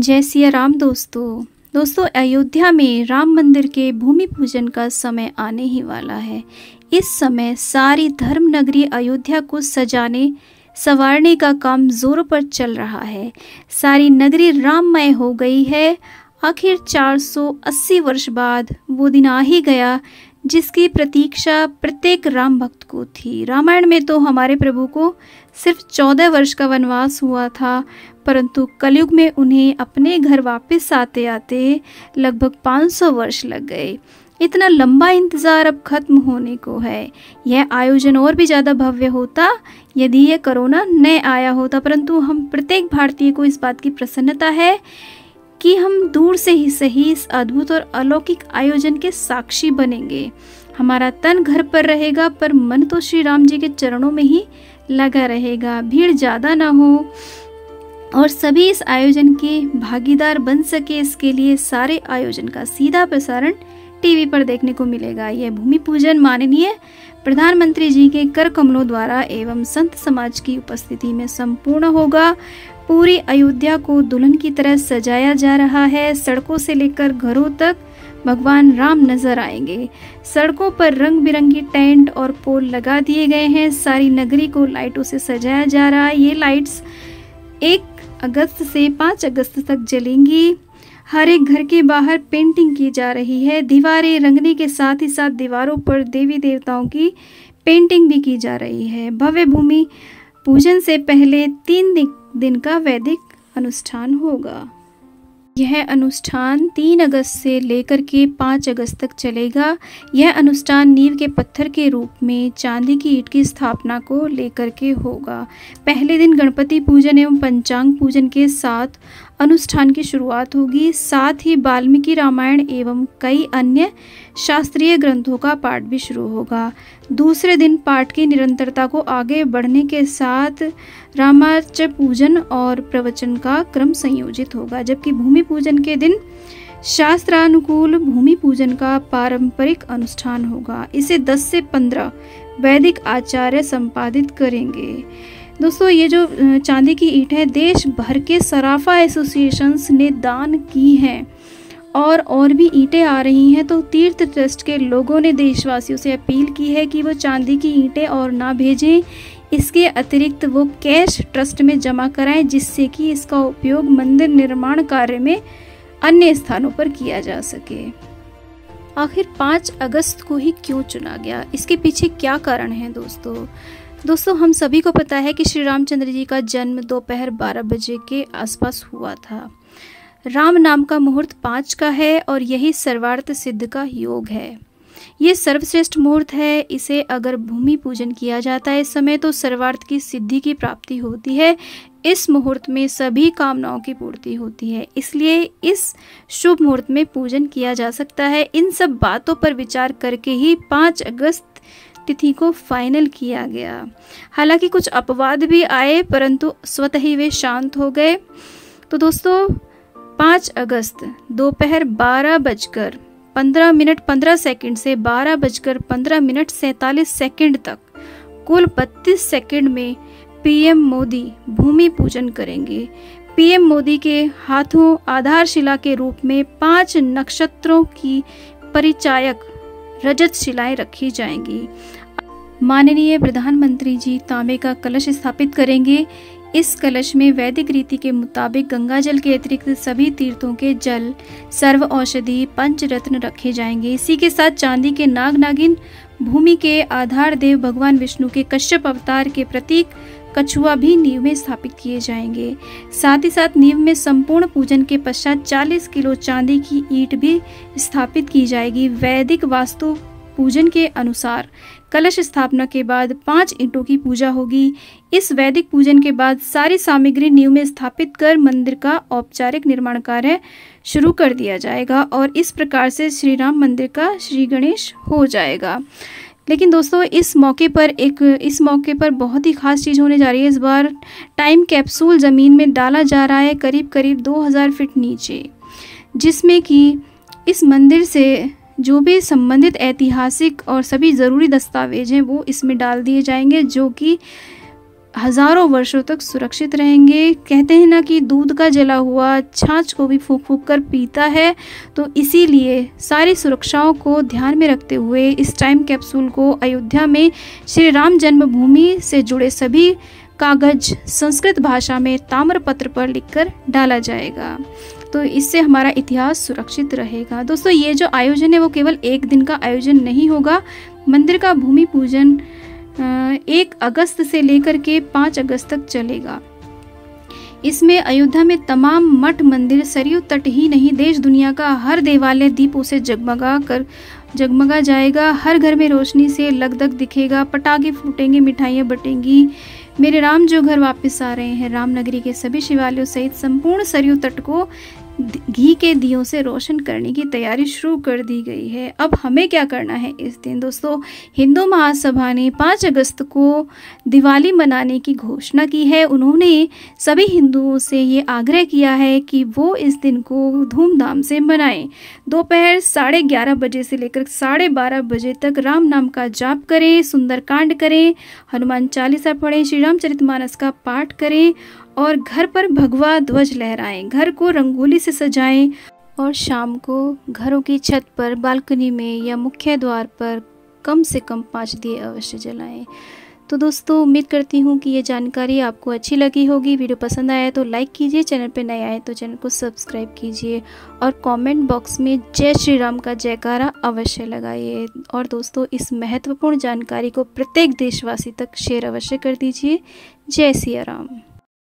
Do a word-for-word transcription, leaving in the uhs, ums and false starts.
जय सिया राम। दोस्तों दोस्तों अयोध्या में राम मंदिर के भूमि पूजन का समय आने ही वाला है। इस समय सारी धर्म नगरी अयोध्या को सजाने संवारने का काम जोरों पर चल रहा है। सारी नगरी राममय हो गई है। आखिर चार सौ अस्सी वर्ष बाद वो दिन आ ही गया जिसकी प्रतीक्षा प्रत्येक राम भक्त को थी। रामायण में तो हमारे प्रभु को सिर्फ चौदह वर्ष का वनवास हुआ था, परंतु कलयुग में उन्हें अपने घर वापस आते आते लगभग पाँच सौ वर्ष लग गए। इतना लंबा इंतज़ार अब खत्म होने को है। यह आयोजन और भी ज़्यादा भव्य होता यदि यह कोरोना न आया होता, परंतु हम प्रत्येक भारतीय को इस बात की प्रसन्नता है कि हम दूर से ही सही इस अद्भुत और अलौकिक आयोजन के साक्षी बनेंगे। हमारा तन घर पर रहेगा पर मन तो श्री राम जी के चरणों में ही लगा रहेगा। भीड़ ज़्यादा ना हो और सभी इस आयोजन के भागीदार बन सके, इसके लिए सारे आयोजन का सीधा प्रसारण टीवी पर देखने को मिलेगा। यह भूमि पूजन माननीय प्रधानमंत्री जी के कर कमलों द्वारा एवं संत समाज की उपस्थिति में संपूर्ण होगा। पूरी अयोध्या को दुल्हन की तरह सजाया जा रहा है। सड़कों से लेकर घरों तक भगवान राम नजर आएंगे। सड़कों पर रंग बिरंगी टेंट और पोल लगा दिए गए हैं। सारी नगरी को लाइटों से सजाया जा रहा है। ये लाइट्स एक अगस्त से पाँच अगस्त तक जलेंगी। हर एक घर के बाहर पेंटिंग की जा रही है। दीवारें रंगने के साथ ही साथ दीवारों पर देवी देवताओं की पेंटिंग भी की जा रही है। भव्य भूमि पूजन से पहले तीन दिन का वैदिक अनुष्ठान होगा। यह अनुष्ठान तीन अगस्त से लेकर के पाँच अगस्त तक चलेगा। यह अनुष्ठान नींव के पत्थर के रूप में चांदी की ईंट की स्थापना को लेकर के होगा। पहले दिन गणपति पूजन एवं पंचांग पूजन के साथ अनुष्ठान की शुरुआत होगी। साथ ही वाल्मीकि रामायण एवं कई अन्य शास्त्रीय ग्रंथों का पाठ भी शुरू होगा। दूसरे दिन पाठ की निरंतरता को आगे बढ़ने के साथ रामार्च पूजन और प्रवचन का क्रम संयोजित होगा, जबकि भूमि पूजन के दिन शास्त्रानुकूल भूमि पूजन का पारंपरिक अनुष्ठान होगा। इसे दस से पंद्रह वैदिक आचार्य संपादित करेंगे। दोस्तों ये जो चांदी की ईंट है देश भर के सराफा एसोसिएशंस ने दान की हैं और और भी ईंटें आ रही हैं, तो तीर्थ ट्रस्ट के लोगों ने देशवासियों से अपील की है कि वो चांदी की ईंटें और ना भेजें। इसके अतिरिक्त वो कैश ट्रस्ट में जमा कराएं, जिससे कि इसका उपयोग मंदिर निर्माण कार्य में अन्य स्थानों पर किया जा सके। आखिर पाँच अगस्त को ही क्यों चुना गया, इसके पीछे क्या कारण है? दोस्तों दोस्तों हम सभी को पता है कि श्री रामचंद्र जी का जन्म दोपहर बारह बजे के आसपास हुआ था। राम नाम का मुहूर्त पाँच का है और यही सर्वार्थ सिद्ध का योग है। ये सर्वश्रेष्ठ मुहूर्त है। इसे अगर भूमि पूजन किया जाता है इस समय तो सर्वार्थ की सिद्धि की प्राप्ति होती है। इस मुहूर्त में सभी कामनाओं की पूर्ति होती है, इसलिए इस शुभ मुहूर्त में पूजन किया जा सकता है। इन सब बातों पर विचार करके ही पाँच अगस्त तिथि को फाइनल किया गया। हालांकि कुछ अपवाद भी आए परंतु स्वतः ही वे शांत हो गए। तो दोस्तों पाँच अगस्त दोपहर बारह बजकर पंद्रह मिनट पंद्रह सेकंड से बारह बजकर पंद्रह मिनट सैंतालीस सेकंड तक कुल बत्तीस सेकंड में पीएम मोदी भूमि पूजन करेंगे। पीएम मोदी के हाथों आधारशिला के रूप में पांच नक्षत्रों की परिचायक रजत शिलाएं रखी जाएंगी। माननीय प्रधानमंत्री जी तांबे का कलश स्थापित करेंगे। इस कलश में वैदिक रीति के मुताबिक गंगा जल के अतिरिक्त सभी तीर्थों के जल, सर्व औषधि, पंचरत्न रखे जाएंगे। इसी के साथ चांदी के नाग नागिन, भूमि के आधार देव भगवान विष्णु के कश्यप अवतार के प्रतीक कछुआ भी नींव में स्थापित किए जाएंगे। साथ ही साथ नींव में संपूर्ण पूजन के पश्चात चालीस किलो चांदी की ईंट भी स्थापित की जाएगी। वैदिक वास्तु पूजन के अनुसार कलश स्थापना के बाद पांच ईंटों की पूजा होगी। इस वैदिक पूजन के बाद सारी सामग्री नींव में स्थापित कर मंदिर का औपचारिक निर्माण कार्य शुरू कर दिया जाएगा और इस प्रकार से श्री राम मंदिर का श्री गणेश हो जाएगा। लेकिन दोस्तों इस मौके पर एक इस मौके पर बहुत ही खास चीज़ होने जा रही है। इस बार टाइम कैप्सूल ज़मीन में डाला जा रहा है करीब करीब दो हज़ार फीट नीचे, जिसमें कि इस मंदिर से जो भी संबंधित ऐतिहासिक और सभी ज़रूरी दस्तावेज हैं वो इसमें डाल दिए जाएंगे, जो कि हजारों वर्षों तक सुरक्षित रहेंगे। कहते हैं ना कि दूध का जला हुआ छाछ को भी फूंक फूंक कर पीता है, तो इसीलिए सारी सुरक्षाओं को ध्यान में रखते हुए इस टाइम कैप्सूल को अयोध्या में श्री राम जन्मभूमि से जुड़े सभी कागज संस्कृत भाषा में ताम्रपत्र पर लिखकर डाला जाएगा। तो इससे हमारा इतिहास सुरक्षित रहेगा। दोस्तों, ये जो आयोजन है वो केवल एक दिन का आयोजन नहीं होगा। मंदिर का भूमि पूजन एक अगस्त से लेकर के पाँच अगस्त तक चलेगा। इसमें अयोध्या में तमाम मठ मंदिर, सरयू तट ही नहीं, देश दुनिया का हर देवालय दीपों से जगमगा कर जगमगा जाएगा। हर घर में रोशनी से लगदग दिखेगा, पटाखे फूटेंगे, मिठाइयाँ बटेंगी। मेरे राम जो घर वापस आ रहे हैं। रामनगरी के सभी शिवालयों सहित संपूर्ण सरयू तट को घी के दियों से रोशन करने की तैयारी शुरू कर दी गई है। अब हमें क्या करना है इस दिन? दोस्तों, हिंदू महासभा ने पाँच अगस्त को दिवाली मनाने की घोषणा की है। उन्होंने सभी हिंदुओं से ये आग्रह किया है कि वो इस दिन को धूमधाम से मनाएं। दोपहर साढ़े ग्यारह बजे से लेकर साढ़े बारह बजे तक राम नाम का जाप करें, सुंदरकांड करें, हनुमान चालीसा पढ़ें, श्री रामचरितमानस का पाठ करें और घर पर भगवा ध्वज लहराएं। घर को रंगोली से सजाएं और शाम को घरों की छत पर, बालकनी में या मुख्य द्वार पर कम से कम पाँच दिए अवश्य जलाएं। तो दोस्तों, उम्मीद करती हूँ कि ये जानकारी आपको अच्छी लगी होगी। वीडियो पसंद आया तो लाइक कीजिए, चैनल पर नए आए तो चैनल को सब्सक्राइब कीजिए और कमेंट बॉक्स में जय श्री राम का जयकारा अवश्य लगाइए। और दोस्तों, इस महत्वपूर्ण जानकारी को प्रत्येक देशवासी तक शेयर अवश्य कर दीजिए। जय सिया राम।